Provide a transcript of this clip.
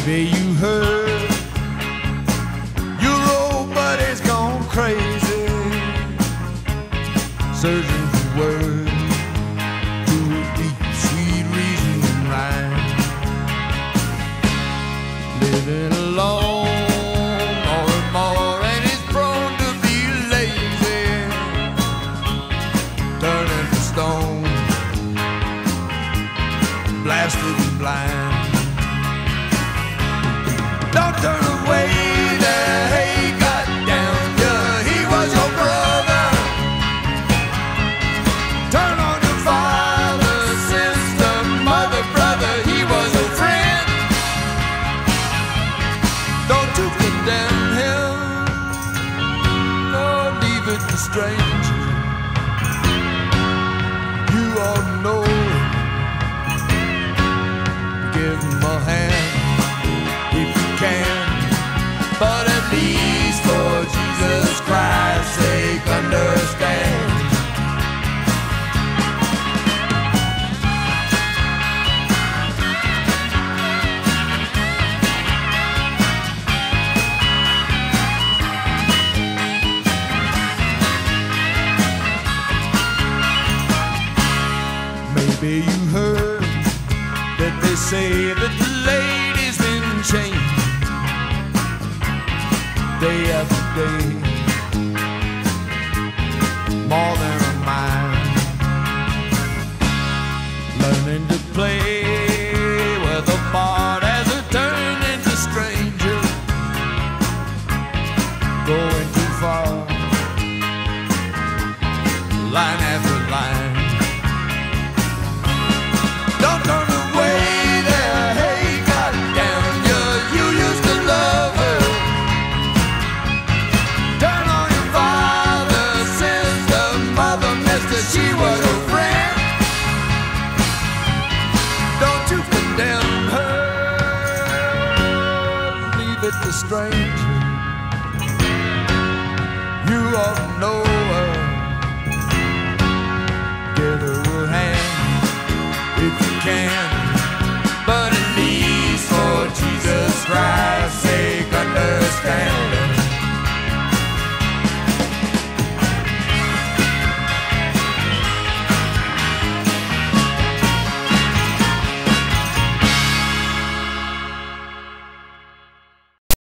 Maybe you heard your old buddy's gone crazy, searching for words to a deep, sweet reasoning rhyme. Living alone more and more, and he's prone to be lazy, turning to stone, blasted and blind. Don't turn away there, hey, goddamn, yeah, he was your brother. Turn on your father, sister, mother, brother, he was your friend. Don't you condemn him, no, leave it to strangers. You all know him, give him a hand if you can, but at least for Jesus Christ's sake, understand. Maybe you heard that they say that the lady's been changed day after day, more than a mind, learning to play with a part as it turned into stranger, going too far, line after line. Don't turn away there, hey, goddamn, you used to love her. Turn on your father, sister, mother, mister, she was your friend. Don't you condemn her, leave it to strangers. You ought to know her, give her a hand if you can, but at least for Jesus Christ.